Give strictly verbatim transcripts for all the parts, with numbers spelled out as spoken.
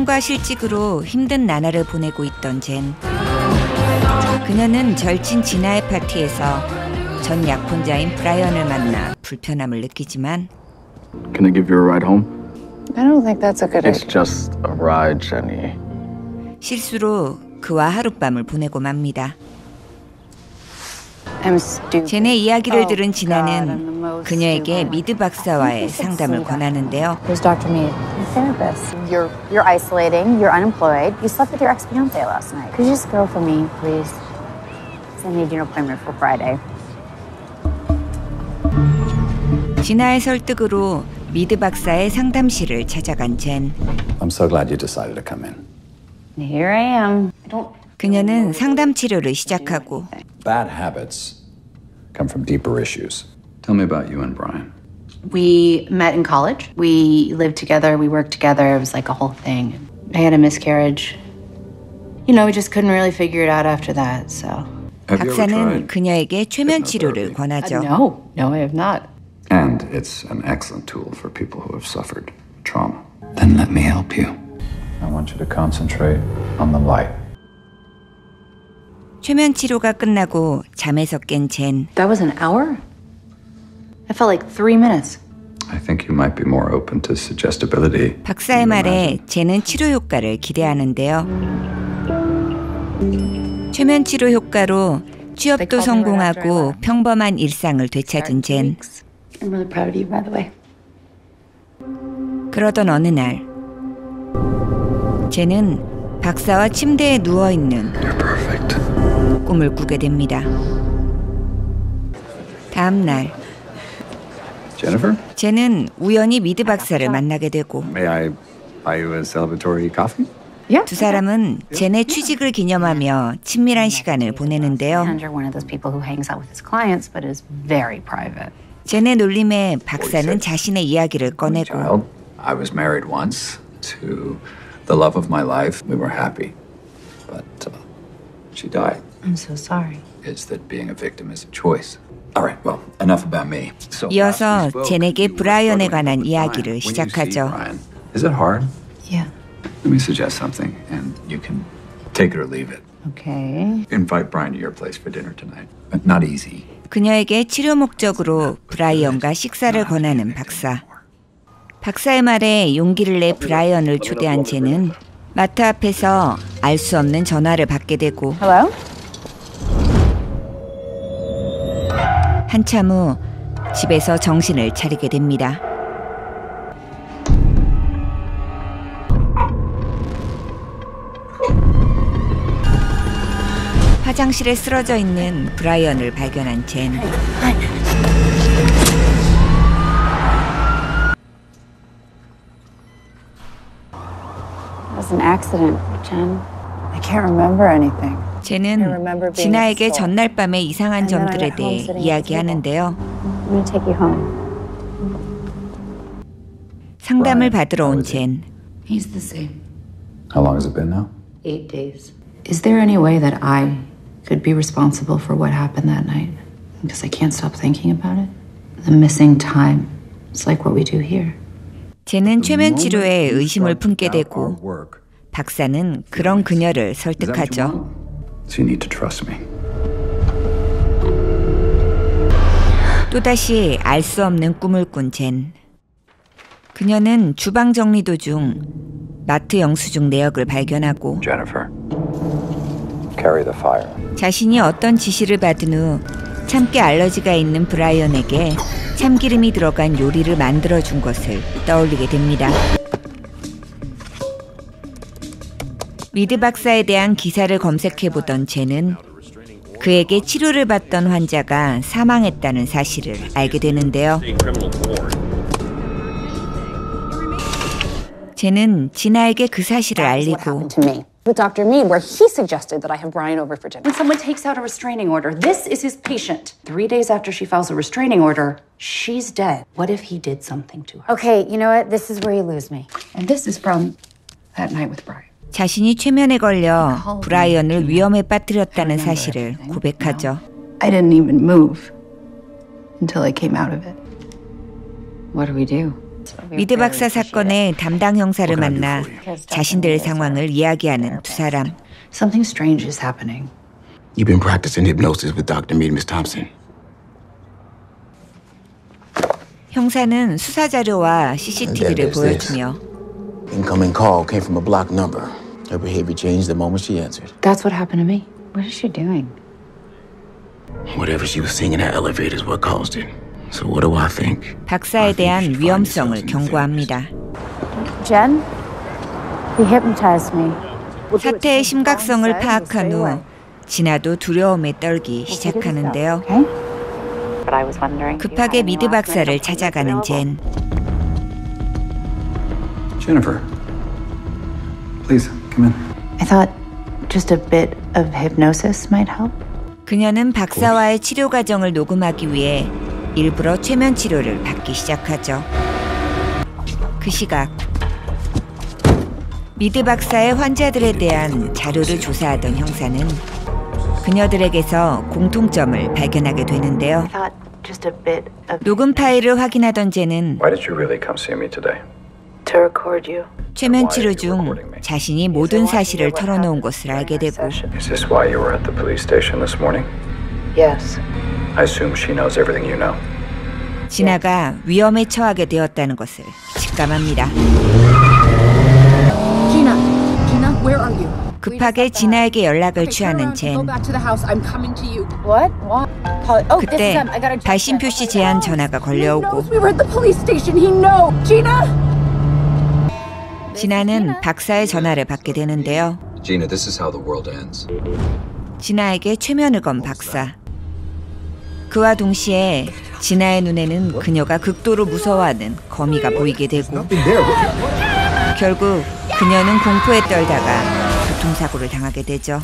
촬영과 실직으로 힘든 나날을 보내고 있던 젠. 그녀는 절친 진아의 파티에서 전 약혼자인 브라이언을 만나 불편함을 느끼지만 Can I give you a ride home? I don't think that's a good idea. It's just a ride, Jenny. 실수로 그와 하룻밤을 보내고 맙니다. I'm stupid. 젠의 이야기를 Oh, 들은 God, I'm 진아는 the most 그녀에게 stupid. 미드 박사와의 상담을 권하는데요. Who's Doctor Mead? Your therapist. You're you're isolating. You're unemployed. You slept with your ex-fiance last night. Could you just go for me, please? I need an appointment for Friday. 진아의 설득으로 미드 박사의 상담실을 찾아간 젠. I'm so glad you decided to come in. Here I am. I don't. 그녀는 상담 치료를 시작하고 Bad habits come from deeper issues. Tell me about you and Brian. We met in college. We lived together. We worked together. It was like a whole thing. I had a miscarriage. You know, we just couldn't really figure it out after that, so. Have you ever 박사는 tried? 그녀에게 최면 치료를 hypnotherapy? 권하죠. No, no, I have not. And it's an excellent tool for people who have suffered trauma. Then let me help you. I want you to concentrate on the light. 최면 치료가 끝나고 잠에서 깬 젠. That was an hour? I felt like three minutes. I think you might be more open to suggestibility. 박사의 than you 말에 imagine. 젠은 치료 효과를 기대하는데요. 최면 치료 효과로 취업도 성공하고 평범한 일상을 되찾은 젠. I'm really proud of you, by the way. 그러던 어느 날 젠은 박사와 침대에 누워있는 You're perfect. 꿈을 꾸게 됩니다. 다음 날 Jennifer? 젠은 우연히 미드 박사를 만나게 되고 May I buy you a celebratory coffee? 두 사람은 젠의 취직을 기념하며 친밀한 시간을 보내는데요. And you're one of those people who hangs out with his clients, but is very private. 젠의 놀림에 박사는 자신의 이야기를 꺼내고 Child, I was married once to the love of my life. We were happy, but uh, she died. I'm so sorry. Is that being a victim is a choice? All right, well, enough about me. So 이어서 last we spoke, 젠에게 you were 브라이언에 struggling 관한 with 이야기를 Brian. When you see 시작하죠. Brian, is it hard? Yeah. Let me suggest something, and you can take it or leave it. Okay. Invite Brian to your place for dinner tonight. But not easy. 그녀에게 치료 목적으로 브라이언과 식사를 권하는 박사. 박사의 말에 용기를 내 브라이언을 초대한 젠은 마트 앞에서 알 수 없는 전화를 받게 되고 Hello? 한참 후 집에서 정신을 차리게 됩니다. 화장실에 쓰러져 있는 브라이언을 발견한 젠. It was an accident, Jen. I can't remember anything. 젠은 진아에게 전날 밤의 이상한 점들에 대해 이야기하는데요. I'm gonna take you home. 상담을 받으러 온 젠. He's the same. How long has it been now? Eight days. Is there any way that I could be responsible for what happened that night? Because I can't stop thinking about it. The missing time. It's like what we do here. 젠은 최면 치료에 의심을 품게 되고 박사는 그런 그녀를 설득하죠. So you need to trust me. 또다시 알 수 없는 꿈을 꾼 젠. 그녀는 주방 정리 도중 마트 영수증 내역을 발견하고 Jennifer, carry the fire. 자신이 어떤 지시를 받은 후 참깨 알러지가 있는 브라이언에게 참기름이 들어간 요리를 만들어준 것을 떠올리게 됩니다. 미드 박사에 대한 기사를 검색해보던 젠은 그에게 치료를 받던 환자가 사망했다는 사실을 알게 되는데요. 젠은 진아에게 그 사실을 알리고 with Doctor Mead, where he suggested that I have Brian over for dinner. When someone takes out a restraining order, this is his patient. Three days after she files a restraining order, she's dead. What if he did something to her? Okay, you know what? This is where you lose me. And this is from that night with Brian. 자신이 최면에 걸려 브라이언을 위험에 빠뜨렸다는 사실을 고백하죠. I didn't even move until I came out of it. What do we do? 미드 박사 사건의 담당 형사를 만나 자신들의 상황을 이야기하는 두 사람. Something strange is happening. You've been practicing hypnosis with Doctor Mead and Miss Thompson. 형사는 수사 자료와 씨씨티비를 보여주며 Incoming call came from a blocked number. Her behavior changed the moment she answered. That's what happened to me. What is she doing? Whatever she was seeing in that elevator is what caused it. So what do I think? 박사에 대한 위험성을 경고합니다. Jen, he hypnotized me. 사태의 심각성을 파악한 후 진아도 두려움에 떨기 시작하는데요. 급하게 미드 박사를 찾아가는 젠. Jennifer, please come in. I thought just a bit of hypnosis might help. 그녀는 박사와의 치료 과정을 녹음하기 위해 일부러 최면 치료를 받기 시작하죠. 그 시각 미드 박사의 환자들에 대한 자료를 조사하던 형사는 그녀들에게서 공통점을 발견하게 되는데요. 녹음 파일을 확인하던 젠은 Why did you really come see me today? To record you. 최면 치료 중 자신이 모든 사실을 털어놓은 것을 알게 되고 Is this why you were at the police station this morning? Yes. I assume she knows everything you know. 진아가 위험에 처하게 되었다는 것을 직감합니다. Gina, Gina, where are you? 급하게 진아에게 연락을 취하는 젠. Go back to the house. I'm coming to you. What? What? Call it. Oh, this is 그때 him. I gotta. 발신표 씨 제안 전화가 He 걸려오고 knows we were at the police station. He knows. Gina. 진아는 박사의 전화를 받게 되는데요. Gina, this is how the world ends. 진아에게 최면을 건 박사. 그와 동시에 진아의 눈에는 그녀가 극도로 무서워하는 거미가 보이게 되고 결국 그녀는 공포에 떨다가 교통사고를 당하게 되죠.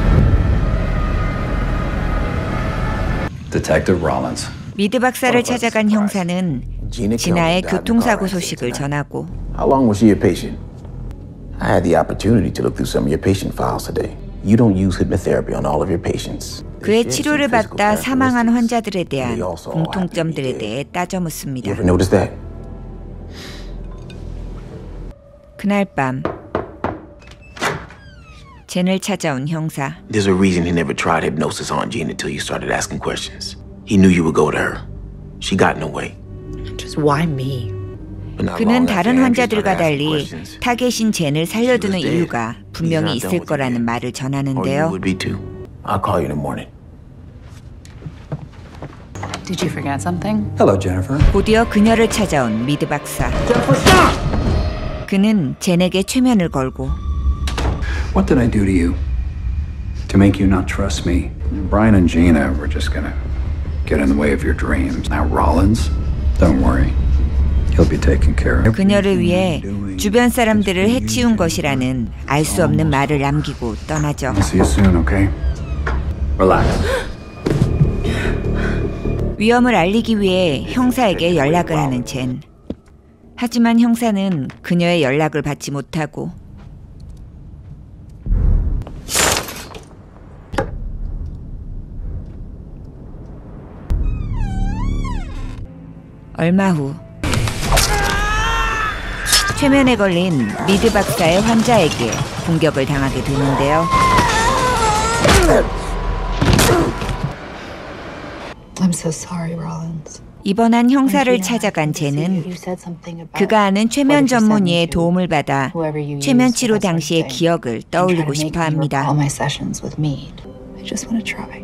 Detective Rollins. 미드 박사를 찾아간 형사는 진아의 교통사고 소식을 전하고 How long was she a patient? I had the opportunity to look through some of your patient files today. You don't use hypnotherapy on all of your patients. 그의 치료를 받다 사망한 환자들에 대한 공통점들에 대해 따져 묻습니다. You ever notice that? 그날 밤 젠을 찾아온 형사. There's a reason he never tried hypnosis on Gina until you started asking questions. He knew you would go to her. She got in the way. Just why me? 그는 다른 환자들과 달리 타겟인 젠을 살려두는 이유가 분명히 있을 거라는 말을 전하는데요. I'll call you in the morning. Did you forget something? Hello, Jennifer. 곧이어 그녀를 찾아온 미드 박사. 그는 젠에게 최면을 걸고 What did I do to you? To make you not trust me? Brian and Gina were just gonna get in the way of your dreams. Now Rollins, don't worry. He'll be taken care of. 그녀를 위해 주변 사람들을 해치운 것이라는 알 수 없는 말을 남기고 떠나죠. See you soon, okay? Relax. 위험을 알리기 위해 형사에게 연락을 하는 젠. 하지만 형사는 그녀의 연락을 받지 못하고 얼마 후 최면에 걸린 미드 박사의 환자에게 공격을 당하게 되는데요. I'm so sorry, Rollins. 입원한 형사를 찾아간 젠은 그가 아는 최면 전문의의 도움을 받아 최면 치료 당시의 기억을 떠올리고 싶어 합니다. All my sessions with Mead. I just want to try.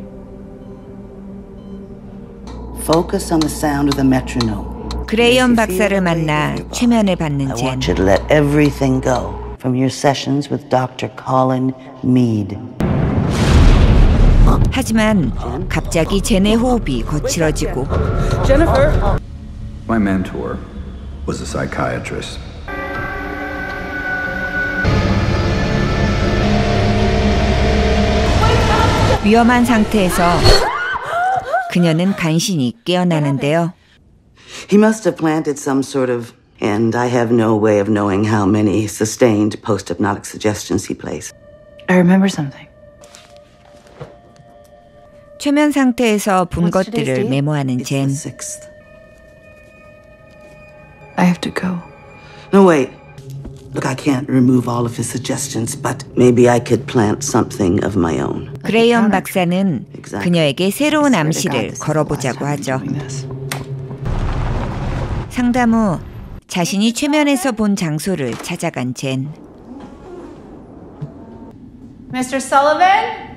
Focus on the sound of the metronome. 그레이엄 박사를 만나 최면을 받는 I 젠. want you to let everything go from your sessions with Doctor Colin Mead. 하지만 갑자기 젠의 호흡이 거칠어지고 Jennifer. My mentor was a psychiatrist. 위험한 상태에서 그녀는 간신히 깨어나는데요. He must have planted some sort of, and I have no way of knowing how many sustained post-hypnotic suggestions he placed. I remember something. 최면 상태에서 본 것들을 메모하는 젠. I have to go. No, wait. Look, I can't remove all of his suggestions, but maybe I could plant something of my own. 그레이엄 박사는 그녀에게 새로운 암시를 걸어보자고 하죠. 상담 후 자신이 최면에서 본 장소를 찾아간 젠. Mister Sullivan?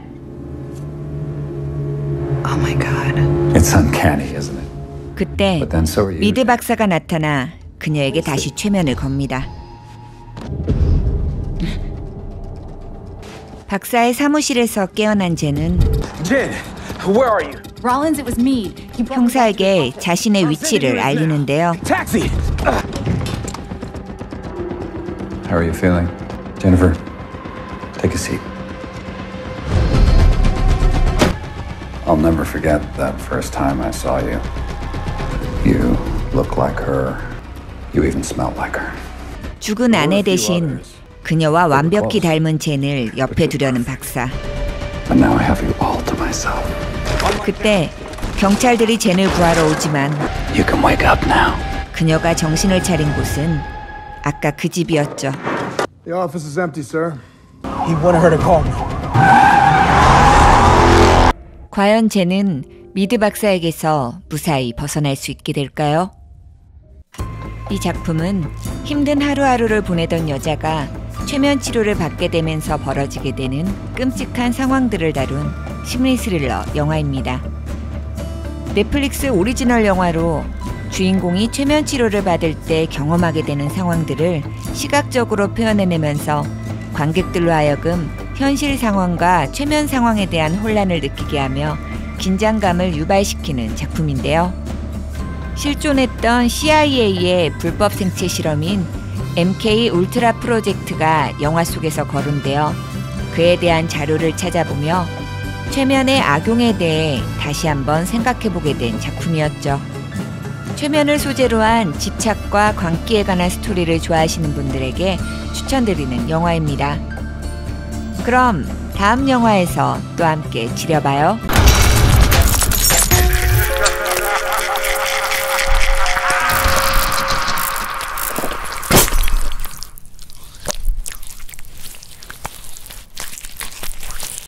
Oh my God. It's uncanny, isn't it? 그때 But then so are you. 미드 박사가 나타나 그녀에게 다시 최면을 겁니다. 박사의 사무실에서 깨어난 젠은 Jen, where are you? Rollins, it was me. He brought 형사에게 자신의 위치를 알리는데요. Taxi! How are you feeling? Jennifer, take a seat. I'll never forget that first time I saw you. You look like her. You even smell like her. 죽은 아내 대신 그녀와 완벽히 닮은 젠을 옆에 두려는 박사. But now I have you all to myself. 그때 경찰들이 젠을 구하러 오지만 You can wake up now. 그녀가 정신을 차린 곳은 아까 그 집이었죠. The office is empty, sir. He wanted her to call me. 과연 젠은 미드 박사에게서 무사히 벗어날 수 있게 될까요? 이 작품은 힘든 하루하루를 보내던 여자가 최면 치료를 받게 되면서 벌어지게 되는 끔찍한 상황들을 다룬 심리 스릴러 영화입니다. 넷플릭스 오리지널 영화로 주인공이 최면 치료를 받을 때 경험하게 되는 상황들을 시각적으로 표현해내면서 관객들로 하여금 현실 상황과 최면 상황에 대한 혼란을 느끼게 하며 긴장감을 유발시키는 작품인데요. 실존했던 씨아이에이의 불법 생체 실험인 엠케이 울트라 프로젝트가 영화 속에서 거론되어 그에 대한 자료를 찾아보며 최면의 악용에 대해 다시 한번 생각해보게 된 작품이었죠. 최면을 소재로 한 집착과 광기에 관한 스토리를 좋아하시는 분들에게 추천드리는 영화입니다. 그럼 다음 영화에서 또 함께 지려봐요.